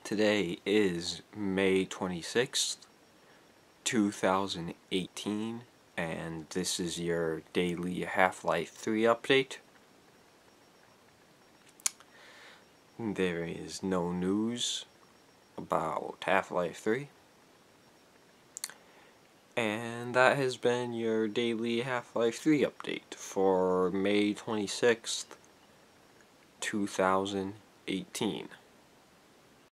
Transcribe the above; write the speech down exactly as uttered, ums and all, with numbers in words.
Today is May twenty-sixth, two thousand eighteen, and this is your daily Half-Life three update. There is no news about Half-Life three. And that has been your daily Half-Life three update for May twenty-sixth, two thousand eighteen.